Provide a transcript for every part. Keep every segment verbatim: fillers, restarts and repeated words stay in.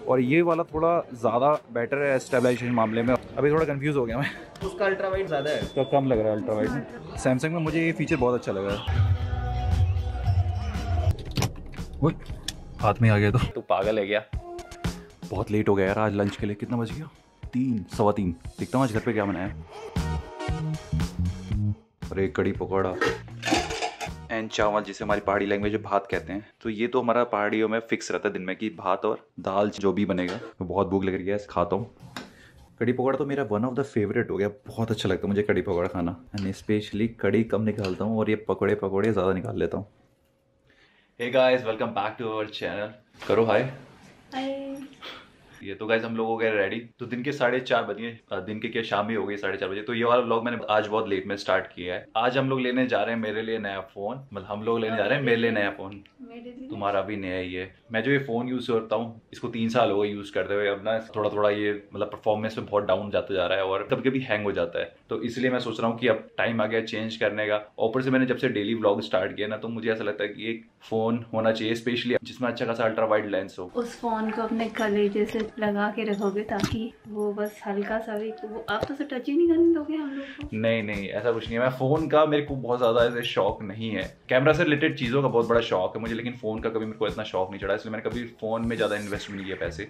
और ये वाला थोड़ा ज़्यादा बेटर है स्टेबलाइजेशन मामले में। अभी थोड़ा कंफ्यूज हो गया मैं। उसका अल्ट्रा वाइड ज़्यादा है, तो कम लग रहा है अल्ट्रा वाइड में। सैमसंग में मुझे ये फीचर बहुत अच्छा लगा है। वो हाथ में आ गया तो तो पागल है क्या। बहुत लेट हो गया यार आज लंच के लिए। कितना बज गया? तीन सवा तीन। देखता हूँ आज घर पे क्या बनाया। अरे कड़ी पकौड़ा एंड चावल, जिसे हमारी पहाड़ी लैंग्वेज में भात कहते हैं। तो ये तो हमारा पहाड़ियों में फिक्स रहता है दिन में कि भात और दाल जो भी बनेगा। तो बहुत भूख लग रही है, खाता हूँ। कड़ी पकौड़ा तो मेरा वन ऑफ द फेवरेट हो गया। बहुत अच्छा लगता है मुझे कड़ी पकौड़ा खाना। एंड स्पेशली कड़ी कम निकालता हूँ और ये पकौड़े पकौड़े ज़्यादा निकाल लेता हूँ। Hey guys, welcome back to our channel. करो हाय। हाय। ये तो गाइस हम लोग हो गए रेडी। तो दिन के साढ़े चार बजे, दिन के क्या शाम ही हो गई साढ़े चार बजे। तो ये वाला व्लॉग मैंने आज बहुत लेट में स्टार्ट किया है। आज हम लोग लेने जा रहे हैं मेरे लिए नया फोन। मतलब हम लोग लेने जा रहे हैं मेरे लिए नया फोन। तुम्हारा भी नया ही है। मैं जो ये फोन यूज करता हूँ इसको तीन साल हो गए यूज करते हुए। अब ना थोड़ा थोड़ा ये मतलब परफॉर्मेंस में बहुत डाउन जाता जा रहा है और कभी कभी हैंग हो जाता है। तो इसलिए मैं सोच रहा हूँ कि अब टाइम आ गया चेंज करने का। ऊपर से मैंने जब से डेली व्लॉग स्टार्ट किया ना, तो मुझे ऐसा लगता है कि एक फोन होना चाहिए स्पेशली जिसमें अच्छा खासा अल्ट्रा वाइड लेंस हो। उस फोन को अपने कलेजे से लगा के रखोगे ताकि वो बस हल्का सा भी, वो आप तो टच ही नहीं करने दोगे हम लोग को। नहीं नहीं ऐसा कुछ नहीं है। मैं फोन का मेरे को बहुत ज्यादा ऐसे शौक नहीं है। कैमरा से रिलेटेड चीजों का बहुत बड़ा शौक है मुझे, लेकिन फोन का कभी मेरे को इतना शौक नहीं चढ़ा। इसलिए मैंने कभी फोन में ज्यादा इन्वेस्ट नहीं किया पैसे।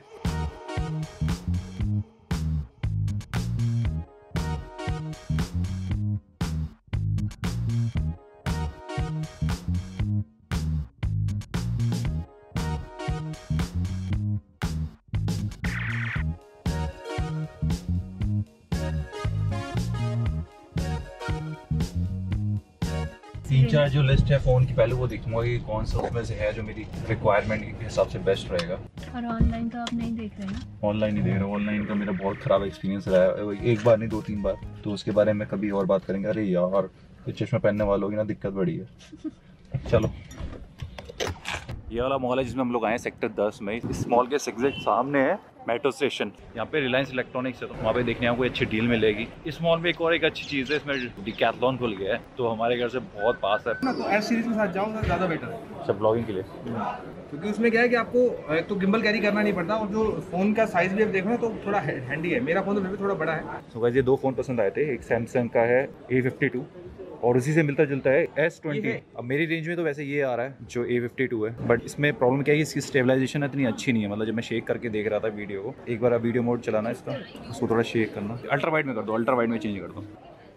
तीन चार जो लिस्ट है फ़ोन की, पहले वो देखूंगा कि कौन सा उसमें से है जो मेरी रिक्वायरमेंट के हिसाब से बेस्ट रहेगा। और ऑनलाइन तो आप नहीं देख रहे ना? ऑनलाइन ही देख रहा हूँ। ऑनलाइन का मेरा बहुत ख़राब एक्सपीरियंस रहा है, एक बार नहीं दो तीन बार। तो उसके बारे में कभी और बात करेंगे। अरे यार ये चश्मा पहनने वालों की ना दिक्कत बड़ी है। चलो, ये वाला मॉल है जिसमें हम लोग आए हैं सेक्टर दस में। इस मॉल के एग्जैक्ट सामने है मेट्रो स्टेशन। यहाँ पे रिलायंस इलेक्ट्रॉनिक्स है, तो वहाँ पे देखने आपको अच्छी डील मिलेगी। इस मॉल में एक और एक अच्छी चीज़ है, इसमें डिकैथलॉन खुल गया है तो हमारे घर से बहुत पास है ना। तो एस सीरीज के साथ जाओ, ज़्यादा बेटर है। अच्छा, ब्लॉगिंग के लिए। क्योंकि उसमें क्या है कि आपको एक तो गिम्बल कैरी करना नहीं पड़ता, और जो फ़ोन का साइज़ भी आप देखो ना तो थोड़ा हैंडी है। मेरा फ़ोन तो फिर भी थोड़ा बड़ा है। तो गाइस ये दो फ़ोन पसंद आए थे। एक सैमसंग का है ए फिफ्टी टू और उसी से मिलता जुलता है एस ट्वेंटी। अब मेरी रेंज में तो वैसे ये आ रहा है जो ए फिफ्टी टू है, बट इसमें प्रॉब्लम क्या है कि इसकी स्टेबलाइजेशन इतनी अच्छी नहीं है। मतलब जब मैं शेक करके देख रहा था वीडियो को, एक बार वीडियो मोड चलाना इसका, उसको थोड़ा शेक करना, अल्ट्रा वाइड में कर दो, अल्ट्रा वाइड में चेंज कर दो।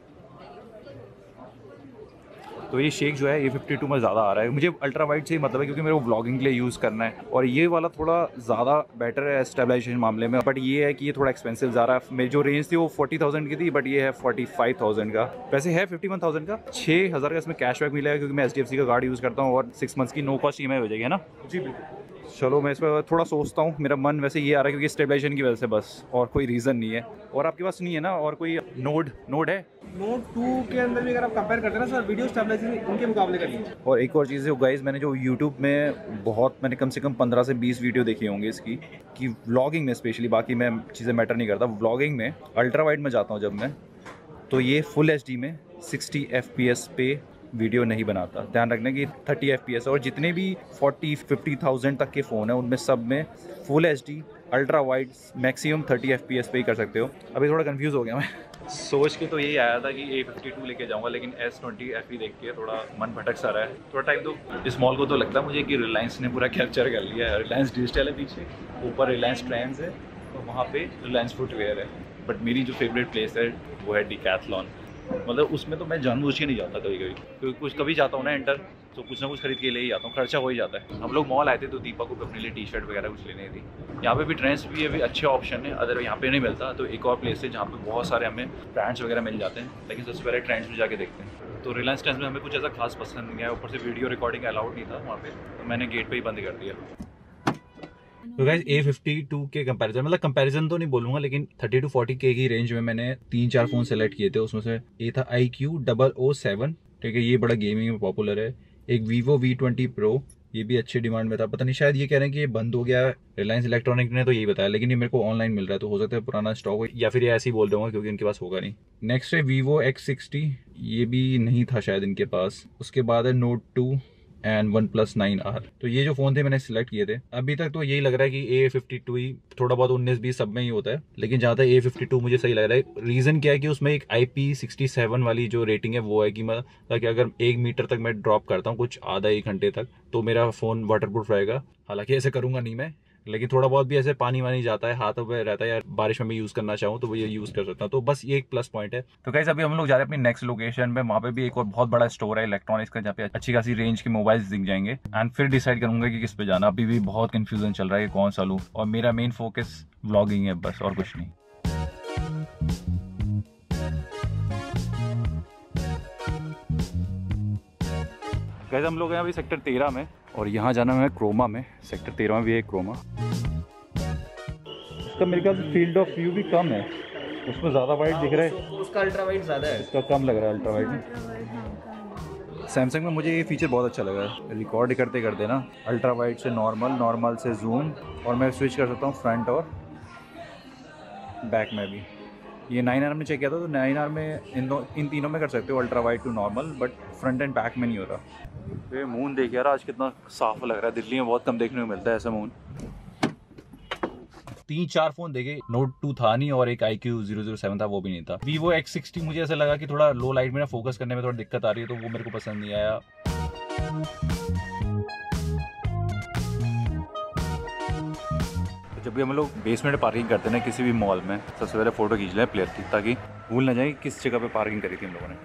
तो ये शेक जो है ए फिफ्टी टू में ज़्यादा आ रहा है। मुझे अल्ट्रा वाइड से ही मतलब है क्योंकि मेरे को व्लॉगिंग के लिए यूज़ करना है। और ये वाला थोड़ा ज़्यादा बेटर है स्टेबलाइजेशन मामले में, बट ये है कि ये थोड़ा एक्सपेंसिव जा रहा है। मेरी जो रेंज थी वो फोर्टी थाउजेंड की थी, बट ये है फोर्टी फाइव थाउजेंड का। वैसे है फिफ्टी वन थाउजेंड का। छः हज़ार का इसमें कैशबैक मिलेगा क्योंकि मैं एच डी एफ सी का कार्ड यूज़ करता हूँ और सिक्स मंथ्स की no cost E M I हो जाएगी, है ना? जी बिल्कुल। चलो मैं इस पर थोड़ा सोचता हूँ। मेरा मन वैसे ये आ रहा है क्योंकि स्टेबलाइजेशन की वजह से, बस और कोई रीज़न नहीं है। और आपके पास नहीं है ना और कोई नोड नोड है? नोट टू के अंदर भी अगर आप कंपेयर करते हैं ना सर, वीडियो स्टेबलाइजेशन उनके मुकाबले का नहीं है। और एक और चीज़ है गाइस, मैंने जो यूट्यूब में बहुत मैंने कम से कम पंद्रह से बीस वीडियो देखी होंगी इसकी, कि व्लॉगिंग में स्पेशली, बाकी मैं चीज़ें मैटर नहीं करता, व्लॉगिंग में अल्ट्रा वाइड में जाता हूँ जब मैं, तो ये फुल एच डी में सिक्सटी एफ पी एस पे वीडियो नहीं बनाता। ध्यान रखना कि थर्टी एफ पी एस, और जितने भी फोर्टी फिफ्टी थाउजेंड तक के फ़ोन हैं उनमें सब में full H D ultra wide maximum thirty F P S पे ही कर सकते हो। अभी थोड़ा कंफ्यूज हो गया मैं। सोच के तो यही आया था कि ए फिफ्टी टू लेके जाऊंगा, लेकिन एस ट्वेंटी एफ ई देख के थोड़ा मन भटक सा रहा है। थोड़ा टाइम तो इस मॉल को तो लगता है मुझे कि रिलायंस ने पूरा कैप्चर कर लिया है। रिलायंस डिजिटल है पीछे, ऊपर रिलायंस ट्रेंड्स है और वहाँ पे रिलायंस फुटवेयर है। बट मेरी जो फेवरेट प्लेस है वो है डिकैथलॉन। मतलब उसमें तो मैं जानबूझ के नहीं जाता कभी कभी, क्योंकि कुछ कभी जाता हूँ ना एंटर, तो कुछ ना कुछ खरीद के ले ही जाता हूँ, खर्चा हो ही जाता है। हम लोग मॉल आए थे तो दीपा को अपने लिए टी शर्ट वगैरह कुछ लेने थी। यहाँ पे भी ट्रेंड्स भी अभी अच्छे ऑप्शन है। अगर यहाँ पे नहीं मिलता तो एक और प्लेस है जहाँ पे बहुत सारे हमें ब्रांड्स वगैरह मिल जाते हैं, लेकिन सबसे पहले ट्रेंड्स में जाके देखते हैं। तो रिलायंस ट्रेंड्स में हमें कुछ ऐसा खास पसंद नहीं आया, ऊपर से वीडियो रिकॉर्डिंग अलाउड नहीं था वहाँ पे, तो मैंने गेट पे ही बंद कर दिया। तो गाइस ए फिफ्टी टू के कंपैरिजन, मतलब कंपैरिजन तो नहीं बोलूंगा, लेकिन थर्टी टू फोर्टी के की रेंज में मैंने तीन चार फोन सेलेक्ट किए थे। उसमें से ये था I Q double O seven, ठीक है, ये बड़ा गेमिंग में पॉपुलर है। एक वीवो वी ट्वेंटी प्रो, ये भी अच्छे डिमांड में था। पता नहीं शायद ये कह रहे हैं कि ये बंद हो गया है, रिलायंस इलेक्ट्रॉनिक ने तो यही बताया, लेकिन ये मेरे को ऑनलाइन मिल रहा है, तो हो सकता है पुराना स्टॉक हो, या फिर ये ऐसे ही बोल दूंगा क्योंकि इनके पास होगा नहीं। नेक्स्ट है वीवो एक्स सिक्सटी, ये भी नहीं था शायद इनके पास। उसके बाद है note two, and one plus nine R. तो ये जो फोन थे मैंने सिलेक्ट किए थे, अभी तक तो यही लग रहा है कि ए फिफ्टी टू ही, थोड़ा बहुत उन्नीस बीस सब में ही होता है, लेकिन जहाँ तक ए फिफ्टी टू मुझे सही लग रहा है। रीजन क्या है कि उसमें एक आई पी सिक्सटी सेवन वाली जो रेटिंग है वो है कि मैं ताकि अगर एक मीटर तक मैं ड्रॉप करता हूँ कुछ आधा एक घंटे तक तो मेरा फोन वाटरप्रूफ रहेगा। हालांकि ऐसे करूंगा नहीं मैं, लेकिन थोड़ा बहुत भी ऐसे पानी वानी जाता है हाथों पे रहता है या बारिश में भी यूज़ करना चाहूँ तो वो ये यूज़ कर सकता हूँ। तो बस ये एक प्लस पॉइंट है। तो गाइस अभी हम लोग जा रहे हैं अपनी नेक्स्ट लोकेशन पे, वहाँ पे भी एक और बहुत बड़ा स्टोर है इलेक्ट्रॉनिक्स का जहाँ पे अच्छी खासी रेंज के मोबाइल्स दिख जाएंगे एंड फिर डिसाइड करूंगा कि किस पे जाना। अभी भी बहुत कंफ्यूजन चल रहा है कौन सा लूँ, और मेरा मेन फोकस व्लॉगिंग है बस, और कुछ नहीं। गाइस हम लोग हैं अभी सेक्टर तेरह में और यहाँ जाना है क्रोमा में। सेक्टर तेरह में भी है क्रोमा। इसका मेरे ख्याल से फील्ड ऑफ व्यू भी कम है, उसमें ज़्यादा वाइड दिख रहा है, उसका अल्ट्रा वाइड ज़्यादा है, इसका कम लग रहा है अल्ट्रा वाइड में। सैमसंग में मुझे ये फीचर बहुत अच्छा लगा है, रिकॉर्ड करते करते ना अल्ट्रा वाइड से नॉर्मल, नॉर्मल से जूम, और मैं स्विच कर सकता हूँ फ्रंट और बैक में भी। ये नाइन आर में चेक किया था तो नाइन आर में इन दो इन तीनों में कर सकते हो, ultra wide to normal, but front and back में नहीं हो रहा। ये मून देख यार आज कितना साफ लग रहा है, दिल्ली में बहुत कम देखने को मिलता है ऐसा मून। तीन चार फोन देखे, नोट टू था नहीं और एक I Q zero zero seven था वो भी नहीं था। वीवो एक्स सिक्सटी मुझे ऐसा लगा कि थोड़ा लो लाइट में ना फोकस करने में थोड़ा दिक्कत आ रही है तो वो मेरे को पसंद नहीं आया। जब भी हम लोग बेसमेंट में पार्किंग करते हैं ना किसी भी मॉल में, सबसे पहले फ़ोटो खींच लें प्लेयर की, ताकि भूल ना जाए किस जगह पे पार्किंग करी थी हम लोगों ने।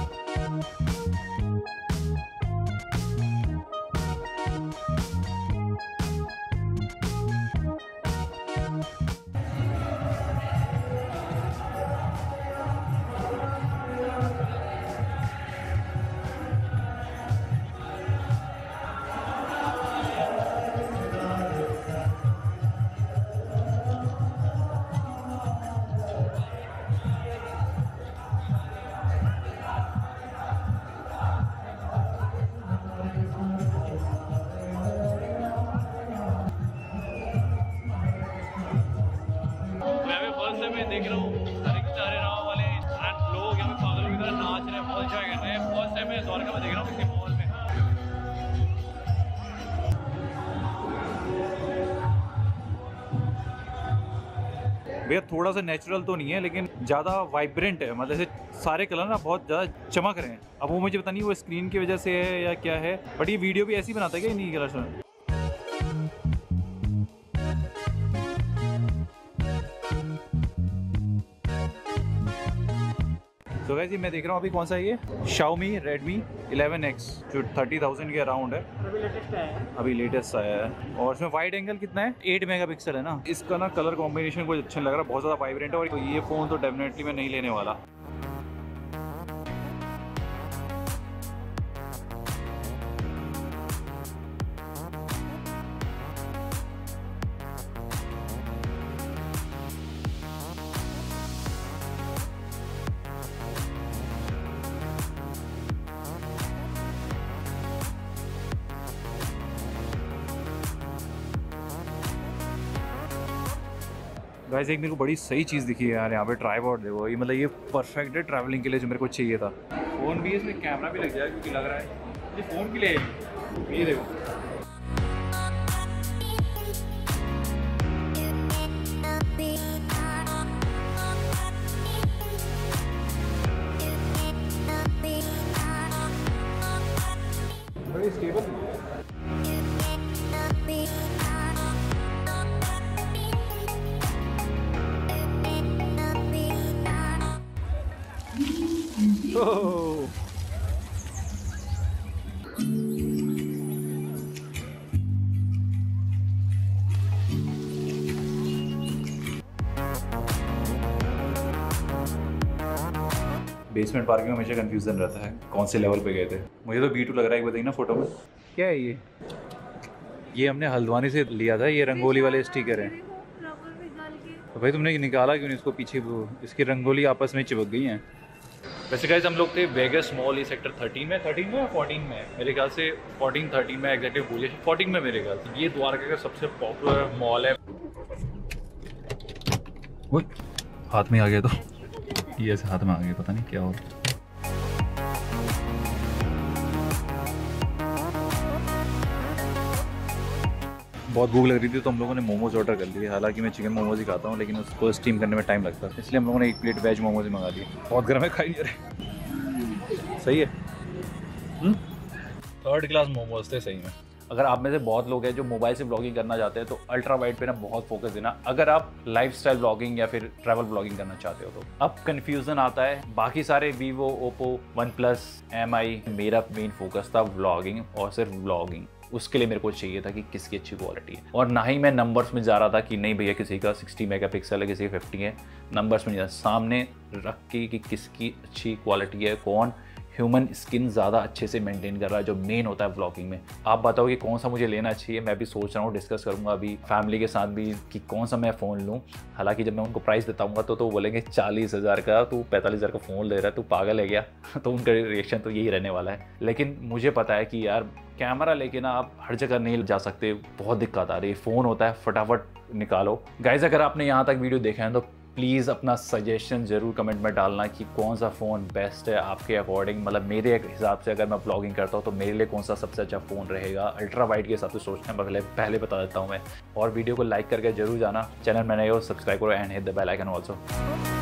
देख रहा हूँ सारे राव वाले लोग यहाँ पे पागलों की तरह नाच रहे हैं, बहुत एंजॉय कर रहे हैं। फर्स्ट टाइम मैं द्वारका में देख रहा हूँ किसी मॉल में। भैया थोड़ा सा नेचुरल तो नहीं है लेकिन ज़्यादा वाइब्रेंट है, मतलब ऐसे सारे कलर ना बहुत ज़्यादा चमक रहे हैं। अब वो मुझे पता नहीं वो स्क्रीन की वजह से है या क्या है, बट ये वीडियो भी ऐसी बनाता है क्या इन्हीं कलर्स में। तो वैसे मैं देख रहा हूँ अभी कौन सा है ये Xiaomi Redmi इलेवन एक्स जो थर्टी थाउजेंड के अराउंड है, अभी लेटेस्ट आया है। अभी लेटेस्ट आया है। और इसमें वाइड एंगल कितना है, एट मेगापिक्सल है ना। इसका ना कलर कॉम्बिनेशन कुछ अच्छा लग रहा है, बहुत ज़्यादा वाइब्रेंट है। और तो ये फ़ोन तो डेफिनेटली मैं नहीं लेने वाला। गाइस एक मेरे को बड़ी सही चीज़ दिखी है यार यहाँ पे, ट्राइपॉड देखो, ये मतलब ये परफेक्ट है ट्रैवलिंग के लिए जो मेरे को चाहिए था। फ़ोन भी इसमें कैमरा भी लग जाएगा क्योंकि लग रहा है ये फ़ोन के लिए, ये देखो। बड़ी स्टेबल Oh. बेसमेंट पार्किंग में हमेशा कंफ्यूजन रहता है कौन से लेवल पे गए थे। मुझे तो बी टू लग रहा है, बताइए ना फोटो में क्या है ये। ये हमने हल्द्वानी से लिया था, ये रंगोली वाले स्टिकर हैं। तो भाई तुमने निकाला क्यों नहीं इसको, पीछे वो इसकी रंगोली आपस में चिपक गई हैं। वैसे गाइस हम लोग थे वेगस मॉल, ये सेक्टर थर्टीन में थर्टीन में या फोर्टीन में, मेरे ख्याल से फोर्टीन थर्टीन में एग्जैक्टली भूलिए, फोर्टीन में मेरे ख्याल से। ये द्वारका का सबसे पॉपुलर मॉल है। वो हाथ में आ गया, तो ये ऐसे हाथ में आ गया, पता नहीं क्या हो। बहुत भूख लग रही थी तो हम लोगों ने मोमोज ऑर्डर कर लिए। हालांकि मैं चिकन मोमोज ही खाता हूँ, लेकिन उसको स्टीम करने में टाइम लगता है, इसलिए हम लोगों ने एक प्लेट वेज मोमोज ही मंगा लिए। बहुत गर्म है, खाई नहीं रहे। सही है, थर्ड क्लास मोमोज थे सही में। अगर आप में से बहुत लोग हैं जो मोबाइल से ब्लॉगिंग करना चाहते हैं तो अल्ट्रा वाइड पे ना बहुत फोकस देना, अगर आप लाइफस्टाइल ब्लॉगिंग या फिर ट्रैवल ब्लॉगिंग करना चाहते हो तो। अब कन्फ्यूज़न आता है, बाकी सारे Vivo, Oppo, one plus, M I, मेरा मेन फोकस था व्लॉगिंग और सिर्फ व्लॉगिंग। उसके लिए मेरे को चाहिए था कि किसकी अच्छी क्वालिटी है, और ना ही मैं नंबर्स में जा रहा था कि नहीं भैया किसी का सिक्सटी मेगापिक्सल है, किसी का फिफ्टी है। नंबर्स में नहीं, सामने रख के कि किसकी अच्छी क्वालिटी है, कौन ह्यूमन स्किन ज़्यादा अच्छे से मेंटेन कर रहा है, जो मेन होता है व्लॉगिंग में। आप बताओ कि कौन सा मुझे लेना चाहिए। मैं भी सोच रहा हूँ, डिस्कस करूँगा अभी फैमिली के साथ भी कि कौन सा मैं फ़ोन लूँ। हालांकि जब मैं उनको प्राइस बताऊँगा तो तो बोलेंगे चालीस हज़ार का तू पैंतालीस हज़ार का फ़ोन ले रहा है, तू पागल है क्या। तो उनका रिएक्शन तो यही रहने वाला है। लेकिन मुझे पता है कि यार कैमरा लेके ना आप हर जगह नहीं जा सकते, बहुत दिक्कत आ रही है। फ़ोन होता है फटाफट निकालो। गाइज़ अगर आपने यहाँ तक वीडियो देखा है तो प्लीज़ अपना सजेशन ज़रूर कमेंट में डालना कि कौन सा फ़ोन बेस्ट है आपके अकॉर्डिंग। मतलब मेरे हिसाब से अगर मैं ब्लॉगिंग करता हूँ तो मेरे लिए कौन सा सबसे अच्छा फ़ोन रहेगा। अल्ट्रा वाइड के हिसाब से सोचना पहले पहले बता देता हूँ मैं। और वीडियो को लाइक करके जरूर जाना। चैनल में नए हो सब्सक्राइब करो and hit the bell icon also.